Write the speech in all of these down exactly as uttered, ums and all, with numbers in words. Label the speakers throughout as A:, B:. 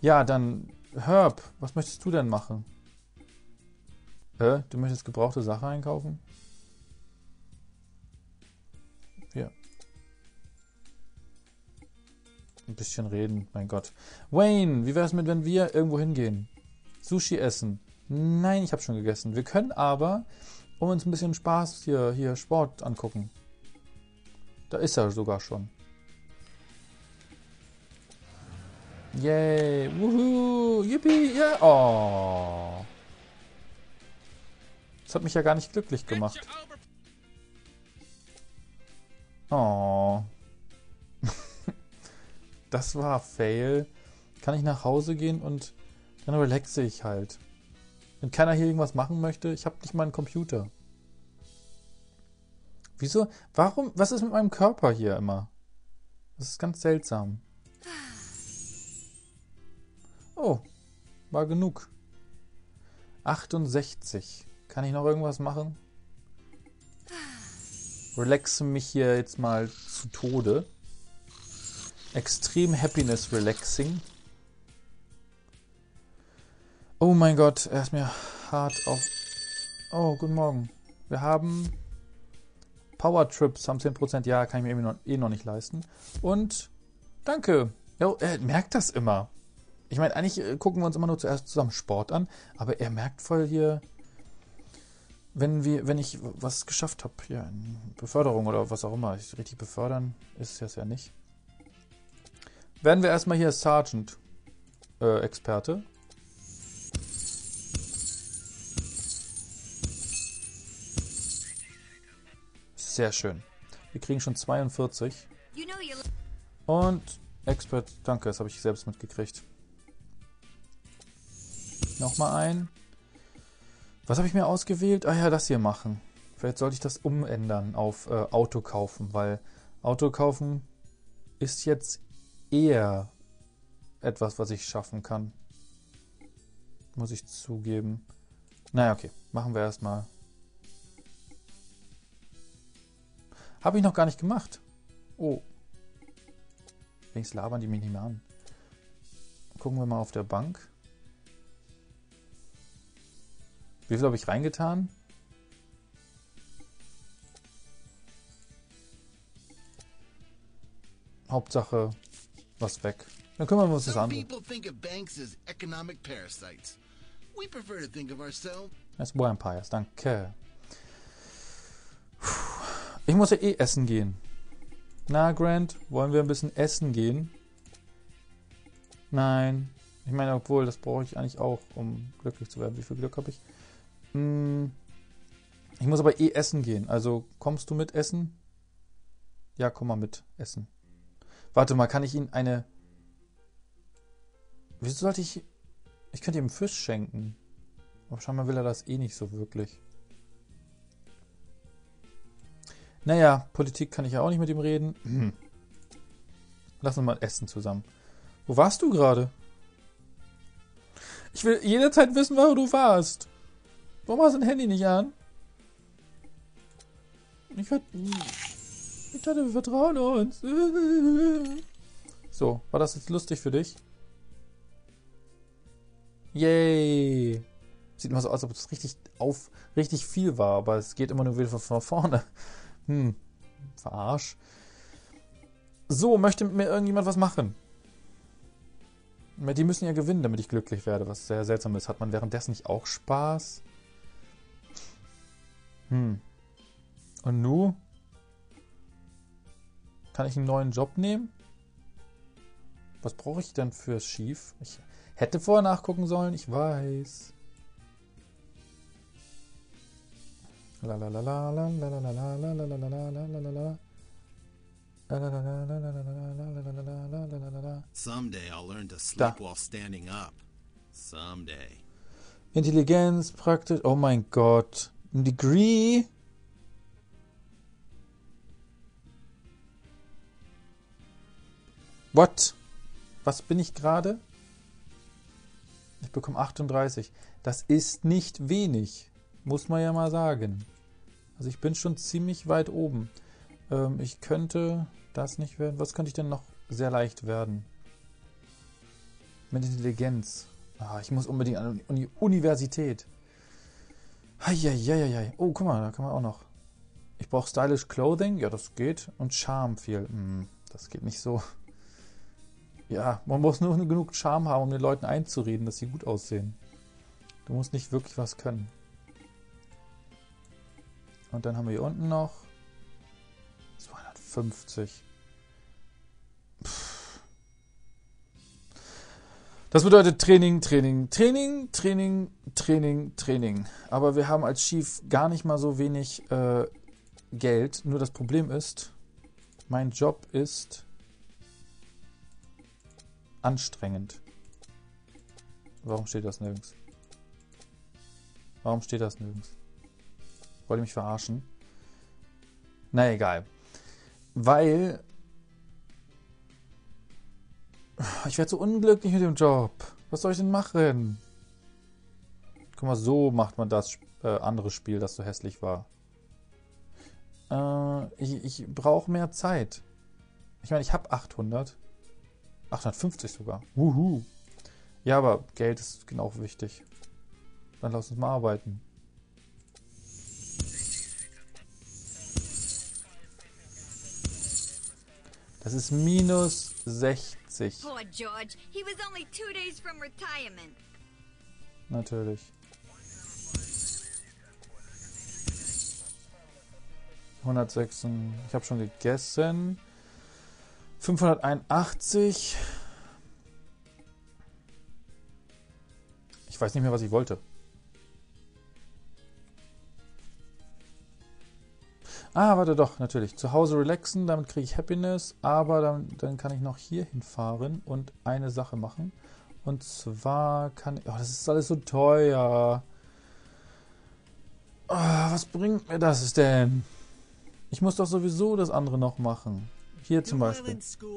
A: Ja, dann Herb, was möchtest du denn machen? Äh, du möchtest gebrauchte Sachen einkaufen? Hier. Ein bisschen reden, mein Gott. Wayne, wie wäre es mit, wenn wir irgendwo hingehen? Sushi essen. Nein, ich habe schon gegessen. Wir können aber, um uns ein bisschen Spaß hier, hier Sport angucken. Da ist er sogar schon. Yay, wuhu, yippie, ja, yeah. Oh. Das hat mich ja gar nicht glücklich gemacht. Oh. Das war Fail. Kann ich nach Hause gehen und dann relaxe ich halt. Wenn keiner hier irgendwas machen möchte, ich habe nicht mal einen Computer. Wieso? Warum? Was ist mit meinem Körper hier immer? Das ist ganz seltsam. Oh, war genug. achtundsechzig. Kann ich noch irgendwas machen? Relaxe mich hier jetzt mal zu Tode. Extreme Happiness Relaxing. Oh mein Gott, er ist mir hart auf... Oh, guten Morgen. Wir haben Power Trips, haben zehn Prozent. Ja, kann ich mir noch, eh noch nicht leisten. Und danke. Jo, er merkt das immer. Ich meine, eigentlich gucken wir uns immer nur zuerst zusammen Sport an, aber er merkt voll hier, wenn wir, wenn ich was geschafft habe, hier eine Beförderung oder was auch immer, ich richtig befördern ist es ja nicht. Werden wir erstmal hier Sergeant äh, Experte. Sehr schön. Wir kriegen schon zweiundvierzig. Und Expert, danke, das habe ich selbst mitgekriegt. Nochmal ein. Was habe ich mir ausgewählt? Ah ja, das hier machen. Vielleicht sollte ich das umändern auf äh, Auto kaufen, weil Auto kaufen ist jetzt eher etwas, was ich schaffen kann. Muss ich zugeben. Naja, okay. Machen wir erstmal. Habe ich noch gar nicht gemacht. Oh. Wenigstens labern die mich nicht mehr an. Gucken wir mal auf der Bank. Wie viel habe ich reingetan? Hauptsache, was weg. Dann kümmern wir uns das andere. Das War Empires, danke. Ich muss ja eh essen gehen. Na, Grant, wollen wir ein bisschen essen gehen? Nein. Ich meine, obwohl, das brauche ich eigentlich auch, um glücklich zu werden. Wie viel Glück habe ich? Hm. Ich muss aber eh essen gehen. Also, kommst du mit essen? Ja, komm mal mit essen. Warte mal, kann ich Ihnen eine... Wieso sollte ich... Ich könnte ihm Fisch schenken. Aber scheinbar will er das eh nicht so wirklich. Naja, Politik kann ich ja auch nicht mit ihm reden. Hm. Lass uns mal essen zusammen. Wo warst du gerade? Ich will jederzeit wissen, wo du warst. Warum hast du dein Handy nicht an? Ich, ich dachte, wir vertrauen uns. So, war das jetzt lustig für dich? Yay! Sieht immer so aus, als ob es richtig auf, richtig viel war, aber es geht immer nur wieder von vorne. Hm, verarsch. So, möchte mit mir irgendjemand was machen? Die müssen ja gewinnen, damit ich glücklich werde, was sehr seltsam ist. Hat man währenddessen nicht auch Spaß? Hm. Und nu? Kann ich einen neuen Job nehmen? Was brauche ich denn fürs Schief? Ich hätte vorher nachgucken sollen, ich weiß.
B: Someday I'll learn to sleep while standing up. Someday.
A: Intelligenz, praktisch. Oh mein Gott. Ein Degree. What? Was bin ich gerade? Ich bekomme achtunddreißig. Das ist nicht wenig. Muss man ja mal sagen. Also ich bin schon ziemlich weit oben. Ähm, ich könnte das nicht werden. Was könnte ich denn noch sehr leicht werden? Mit Intelligenz. Ah, ich muss unbedingt an die Uni Universität. Heieieiei. Oh, guck mal, da kann man auch noch. Ich brauche stylish Clothing. Ja, das geht. Und Charme viel. Hm, das geht nicht so. Ja, man muss nur genug Charme haben, um den Leuten einzureden, dass sie gut aussehen. Du musst nicht wirklich was können. Und dann haben wir hier unten noch zweihundertfünfzig. Pff. Das bedeutet Training, Training, Training, Training, Training, Training. Aber wir haben als Chief gar nicht mal so wenig äh, Geld. Nur das Problem ist, mein Job ist anstrengend. Warum steht das nirgends? Warum steht das nirgends? Wollt ihr mich verarschen? Na egal. Weil ich werde so unglücklich mit dem Job. Was soll ich denn machen? Guck mal, so macht man das äh, andere Spiel, das so hässlich war. Äh, ich ich brauche mehr Zeit. Ich meine, ich habe achthundert. achthundertfünfzig sogar. Wuhu. Ja, aber Geld ist genau wichtig. Dann lass uns mal arbeiten. Das ist minus sechzig.
C: Poor George. He was only two days from retirement.
A: Natürlich. hundertsechs. Ich habe schon gegessen. fünfhunderteinundachtzig. Ich weiß nicht mehr, was ich wollte. Ah, warte doch, natürlich. Zu Hause relaxen, damit kriege ich Happiness, aber dann, dann kann ich noch hier hinfahren und eine Sache machen. Und zwar kann ich... Oh, das ist alles so teuer. Oh, was bringt mir das denn? Ich muss doch sowieso das andere noch machen. Hier zum Beispiel.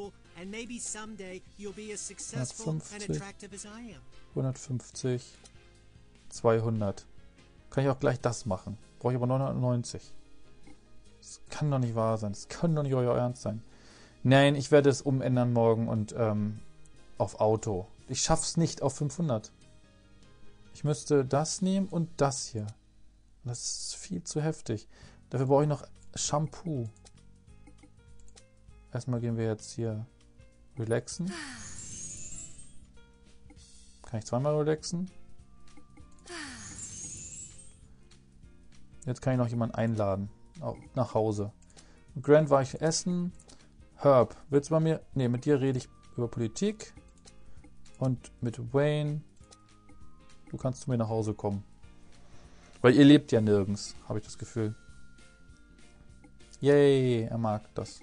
A: hundertfünfzig. zweihundert. Kann ich auch gleich das machen. Brauche ich aber neunhundertneunzig. Das kann doch nicht wahr sein. Das kann doch nicht euer Ernst sein. Nein, ich werde es umändern morgen und ähm, auf Auto. Ich schaff's nicht auf fünfhundert. Ich müsste das nehmen und das hier. Das ist viel zu heftig. Dafür brauche ich noch Shampoo. Erstmal gehen wir jetzt hier relaxen. Kann ich zweimal relaxen? Jetzt kann ich noch jemanden einladen. Nach Hause. Mit Grant war ich essen. Herb, willst du bei mir? Ne, mit dir rede ich über Politik. Und mit Wayne. Du kannst zu mir nach Hause kommen. Weil ihr lebt ja nirgends, habe ich das Gefühl. Yay, er mag das.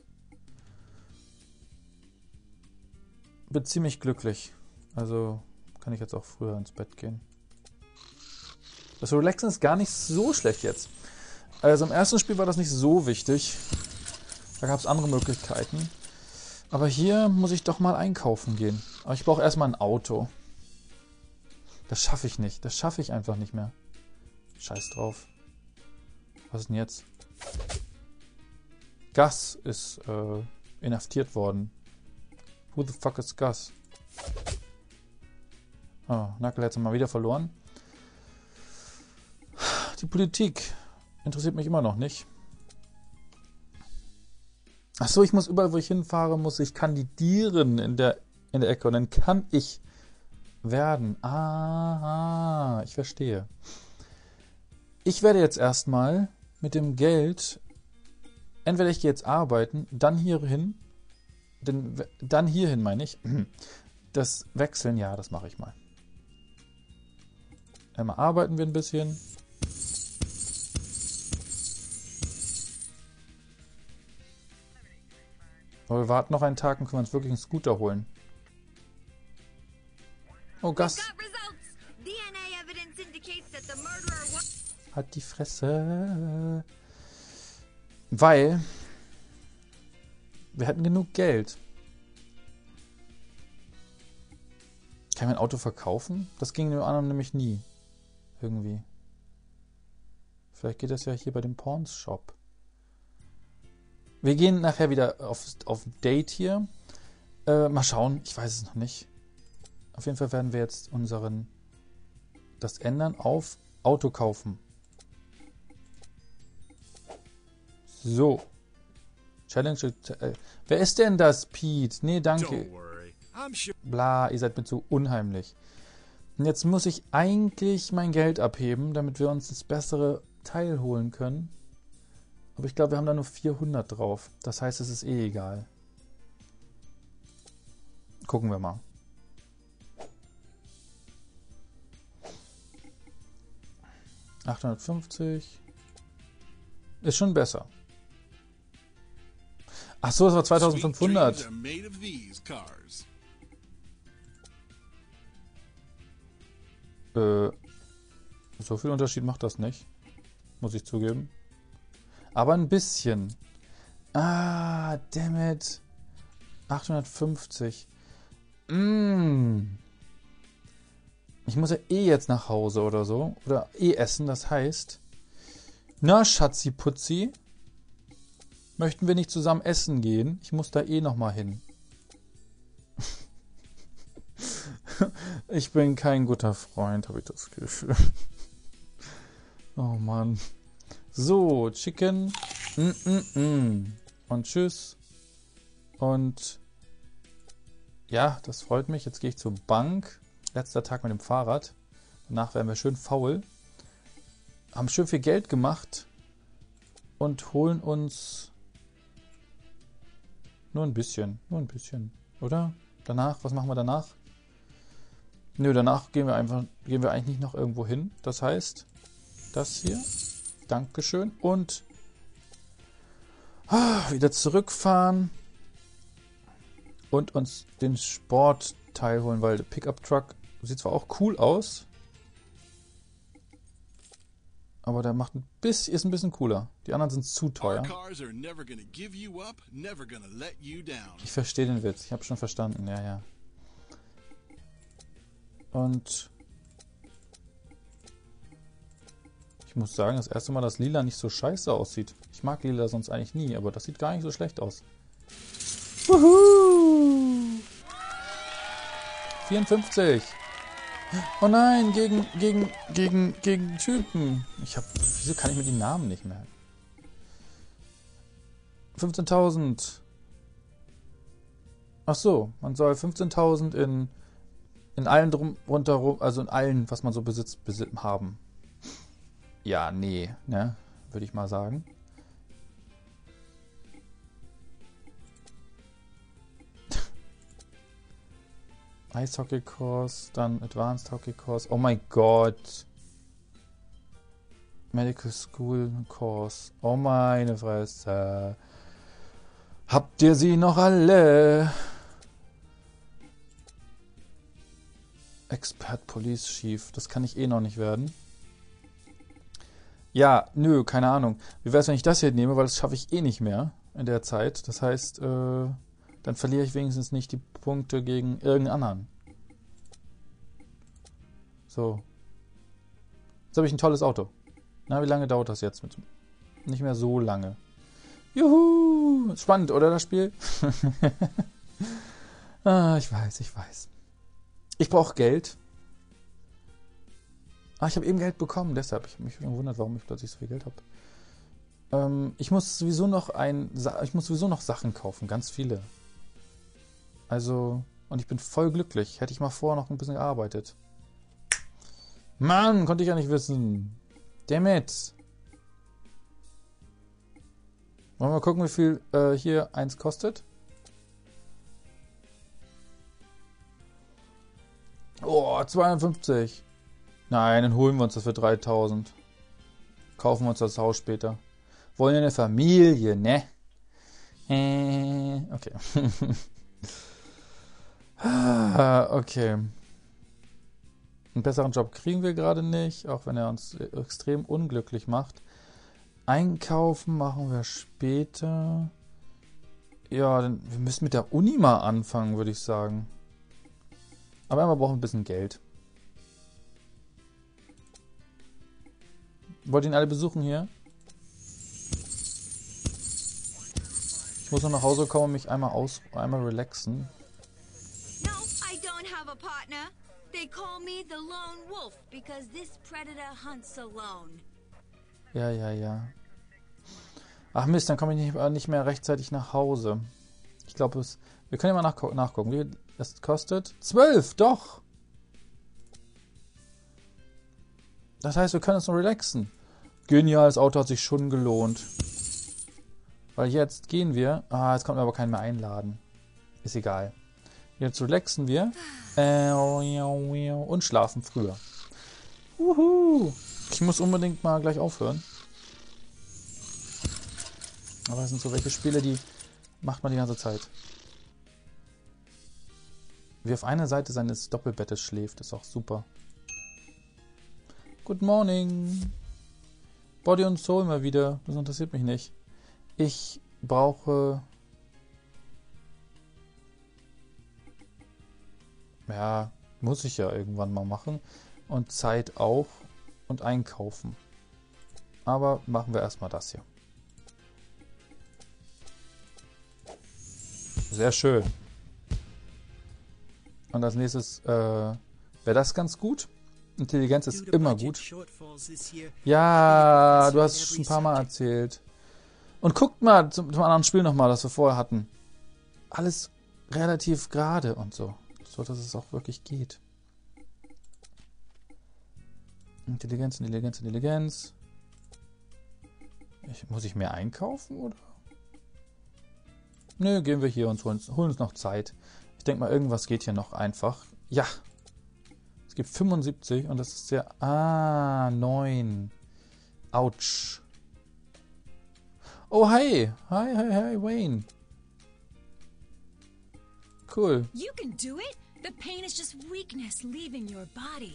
A: Bin ziemlich glücklich. Also kann ich jetzt auch früher ins Bett gehen. Das Relaxen ist gar nicht so schlecht jetzt. Also im ersten Spiel war das nicht so wichtig. Da gab es andere Möglichkeiten. Aber hier muss ich doch mal einkaufen gehen. Aber ich brauche erstmal ein Auto. Das schaffe ich nicht. Das schaffe ich einfach nicht mehr. Scheiß drauf. Was ist denn jetzt? Gus ist äh, inhaftiert worden. Who the fuck is Gus? Oh, Knuckle hat es mal wieder verloren. Die Politik interessiert mich immer noch nicht. Achso, ich muss überall, wo ich hinfahre, muss ich kandidieren in der, in der Ecke. Und dann kann ich werden. Ah, ich verstehe. Ich werde jetzt erstmal mit dem Geld, entweder ich gehe jetzt arbeiten, dann hierhin, denn, dann hierhin meine ich, das Wechseln, ja, das mache ich mal. Einmal arbeiten wir ein bisschen. Aber wir warten noch einen Tag und können uns wirklich einen Scooter holen. Oh, Gus. Hat die Fresse. Weil wir hatten genug Geld. Kann ich mein Auto verkaufen? Das ging dem anderen nämlich nie. Irgendwie. Vielleicht geht das ja hier bei dem Pawns Shop. Wir gehen nachher wieder auf, auf Date hier. Äh, mal schauen, ich weiß es noch nicht. Auf jeden Fall werden wir jetzt unseren das ändern auf Auto kaufen. So. Challenge. Äh, wer ist denn das, Pete? Nee, danke. Bla, ihr seid mir zu unheimlich. Und jetzt muss ich eigentlich mein Geld abheben, damit wir uns das bessere Teil holen können. Aber ich glaube, wir haben da nur vierhundert drauf. Das heißt, es ist eh egal. Gucken wir mal. achthundertfünfzig. Ist schon besser. Ach so, es war zweitausendfünfhundert. Äh, so viel Unterschied macht das nicht. Muss ich zugeben. Aber ein bisschen. Ah, dammit. achthundertfünfzig. Mm. Ich muss ja eh jetzt nach Hause oder so. Oder eh essen, das heißt. Na, Schatzi-Putzi. Möchten wir nicht zusammen essen gehen? Ich muss da eh nochmal hin. Ich bin kein guter Freund, habe ich das Gefühl. Oh Mann. So, Chicken. Mm, mm, mm. Und tschüss. Und ja, das freut mich. Jetzt gehe ich zur Bank. Letzter Tag mit dem Fahrrad. Danach werden wir schön faul. Haben schön viel Geld gemacht. Und holen uns nur ein bisschen. Nur ein bisschen. Oder? Danach? Was machen wir danach? Nö, danach gehen wir einfach, gehen wir eigentlich nicht noch irgendwo hin. Das heißt, das hier. Dankeschön. Und ah, wieder zurückfahren. Und uns den Sportteil holen, weil der Pickup Truck sieht zwar auch cool aus, aber der macht ein bisschen, ist ein bisschen cooler. Die anderen sind zu teuer. Ich verstehe den Witz. Ich habe schon verstanden. Ja, ja. Und ich muss sagen, das erste Mal, dass Lila nicht so scheiße aussieht. Ich mag Lila sonst eigentlich nie, aber das sieht gar nicht so schlecht aus. Wuhu! vierundfünfzig. Oh nein, gegen, gegen, gegen, gegen Typen. Ich hab, wieso kann ich mir die Namen nicht merken? fünfzehntausend. Ach so, man soll fünfzehntausend in, in allen drum, rundherum, also in allen, was man so besitzt, besitzt haben. Ja, nee, ne, würde ich mal sagen. Eishockey-Kurs, dann Advanced Hockey-Kurs. Oh mein Gott. Medical School Kurs. Oh meine Fresse. Habt ihr sie noch alle? Expert Police Chief. Das kann ich eh noch nicht werden. Ja, nö, keine Ahnung. Wie wäre es, wenn ich das hier nehme, weil das schaffe ich eh nicht mehr in der Zeit. Das heißt, äh, dann verliere ich wenigstens nicht die Punkte gegen irgendeinen anderen. So. Jetzt habe ich ein tolles Auto. Na, wie lange dauert das jetzt? Mit? Nicht mehr so lange. Juhu! Spannend, oder das Spiel? Ah, ich weiß, ich weiß. Ich brauche Geld. Ah, ich habe eben Geld bekommen, deshalb. Ich habe mich gewundert, warum ich plötzlich so viel Geld habe. Ähm, ich muss sowieso noch ein, ich muss sowieso noch Sachen kaufen, ganz viele. Also, und ich bin voll glücklich. Hätte ich mal vorher noch ein bisschen gearbeitet. Mann, konnte ich ja nicht wissen. Dammit. Wollen wir mal gucken, wie viel äh, hier eins kostet? Oh, zweihundertfünfzig. Nein, dann holen wir uns das für dreitausend. Kaufen wir uns das Haus später. Wollen ja eine Familie, ne? Äh, okay. Okay. Einen besseren Job kriegen wir gerade nicht, auch wenn er uns extrem unglücklich macht. Einkaufen machen wir später. Ja, dann, wir müssen mit der Uni mal anfangen, würde ich sagen. Aber einmal brauchen wir ein bisschen Geld. Wollt ihr ihn alle besuchen hier? Ich muss noch nach Hause kommen und mich einmal aus, einmal relaxen.
C: No, I don't have a partner. They call me the Lone Wolf because this predator hunts alone.
A: Ja, ja, ja. Ach Mist, dann komme ich nicht, nicht mehr rechtzeitig nach Hause. Ich glaube, es. Wir können ja mal nach, nachgucken. Wie es kostet? zwölf, doch! Das heißt, wir können uns noch relaxen. Genial, das Auto hat sich schon gelohnt. Weil jetzt gehen wir... Ah, jetzt kommt aber keinen mehr einladen. Ist egal. Jetzt relaxen wir. Äh, und schlafen früher. Wuhu. Ich muss unbedingt mal gleich aufhören. Aber das sind so welche Spiele, die macht man die ganze Zeit. Wie auf einer Seite seines Doppelbettes schläft, ist auch super. Good morning. Body und Soul mal wieder. Das interessiert mich nicht. Ich brauche... Ja, muss ich ja irgendwann mal machen. Und Zeit auch. Und einkaufen. Aber machen wir erstmal das hier. Sehr schön. Und als nächstes äh, wäre das ganz gut. Intelligenz ist immer gut. Ja, du hast es schon ein paar Mal erzählt. Und guckt mal zum, zum anderen Spiel nochmal, das wir vorher hatten. Alles relativ gerade und so. So, dass es auch wirklich geht. Intelligenz, Intelligenz, Intelligenz. Ich, muss ich mehr einkaufen, oder? Nö, gehen wir hier und holen, holen uns noch Zeit. Ich denke mal, irgendwas geht hier noch einfach. Ja. Es gibt fünfundsiebzig und das ist sehr... Ah, neun. Autsch. Oh, hi. Hi, hi, hi, Wayne. Cool.
D: You can do it. The pain is just weakness leaving your body.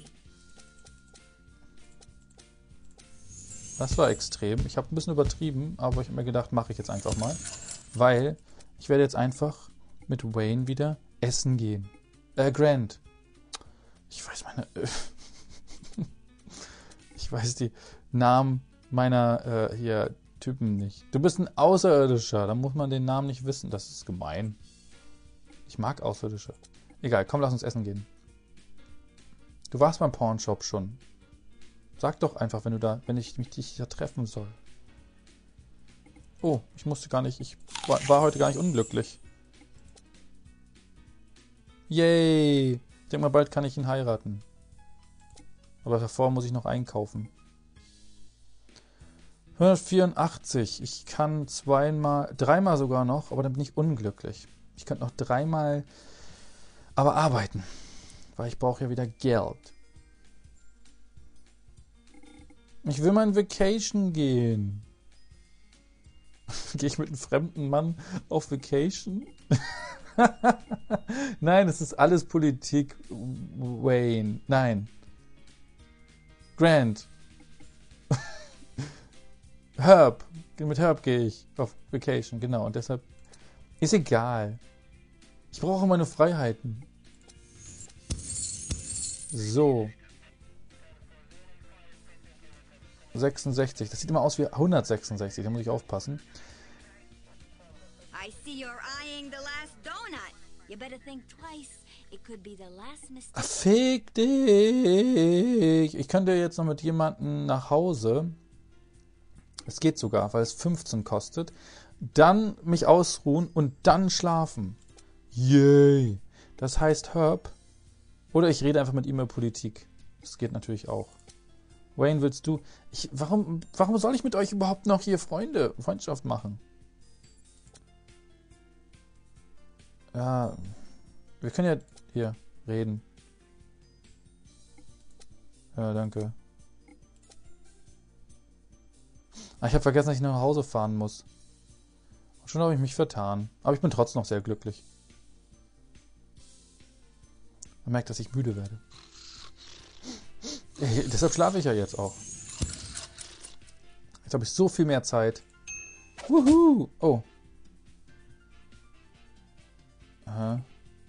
A: Das war extrem. Ich habe ein bisschen übertrieben, aber ich habe mir gedacht, mache ich jetzt einfach mal. Weil ich werde jetzt einfach mit Wayne wieder essen gehen. Äh, Grant. Ich weiß meine... ich weiß die Namen meiner äh, hier Typen nicht. Du bist ein Außerirdischer. Da muss man den Namen nicht wissen. Das ist gemein. Ich mag Außerirdische. Egal, komm, lass uns essen gehen. Du warst beim Pawnshop schon. Sag doch einfach, wenn du da, wenn ich mich dich da treffen soll. Oh, ich musste gar nicht, ich war, war heute gar nicht unglücklich. Yay! Ich denke mal, bald kann ich ihn heiraten. Aber davor muss ich noch einkaufen. hundertvierundachtzig. Ich kann zweimal, dreimal sogar noch, aber dann bin ich unglücklich. Ich könnte noch dreimal aber arbeiten. Weil ich brauche ja wieder Geld. Ich will mal in Vacation gehen. Gehe ich mit einem fremden Mann auf Vacation? Nein, es ist alles Politik, Wayne. Nein. Grant. Herb. Mit Herb gehe ich auf Vacation, genau. Und deshalb ist egal. Ich brauche meine Freiheiten. So. sechsundsechzig. Das sieht immer aus wie hundertsechsundsechzig. Da muss ich aufpassen.
C: I see you're eyeing the last donut. You better think twice. It could be the last mistake.
A: Fick dich! Ich könnte jetzt noch mit jemandem nach Hause. Es geht sogar, weil es fünfzehn kostet. Dann mich ausruhen und dann schlafen. Yay! Das heißt Herb. Oder ich rede einfach mit ihm über Politik. Das geht natürlich auch. Wayne, willst du... Ich, warum, warum soll ich mit euch überhaupt noch hier Freunde, Freundschaft machen? Ja, wir können ja hier reden. Ja, danke. Ah, ich habe vergessen, dass ich noch nach Hause fahren muss. Schon habe ich mich vertan. Aber ich bin trotzdem noch sehr glücklich. Man merkt, dass ich müde werde. Ja, deshalb schlafe ich ja jetzt auch. Jetzt habe ich so viel mehr Zeit. Wuhu! Oh. Aha.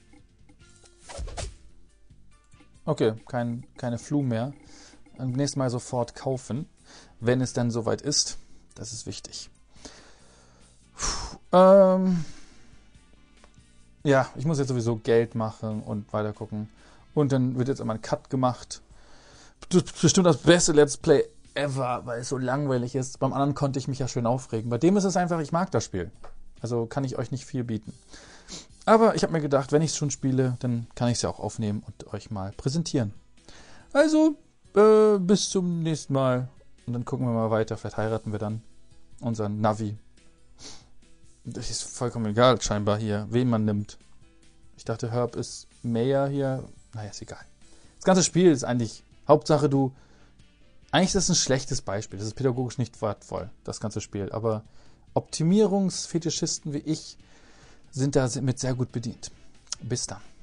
A: Okay, kein, keine Flu mehr. Am nächsten Mal sofort kaufen, wenn es dann soweit ist. Das ist wichtig. Puh, ähm... Ja, ich muss jetzt sowieso Geld machen und weiter gucken. Und dann wird jetzt immer ein Cut gemacht. Das ist bestimmt das beste Let's Play ever, weil es so langweilig ist. Beim anderen konnte ich mich ja schön aufregen. Bei dem ist es einfach, ich mag das Spiel. Also kann ich euch nicht viel bieten. Aber ich habe mir gedacht, wenn ich es schon spiele, dann kann ich es ja auch aufnehmen und euch mal präsentieren. Also, äh, bis zum nächsten Mal. Und dann gucken wir mal weiter. Vielleicht heiraten wir dann unseren Navi. Das ist vollkommen egal, scheinbar hier, wen man nimmt. Ich dachte, Herb ist Mayor hier. Naja, ist egal. Das ganze Spiel ist eigentlich, Hauptsache du, eigentlich ist das ein schlechtes Beispiel. Das ist pädagogisch nicht wertvoll, das ganze Spiel. Aber Optimierungsfetischisten wie ich sind da mit sehr gut bedient. Bis dann.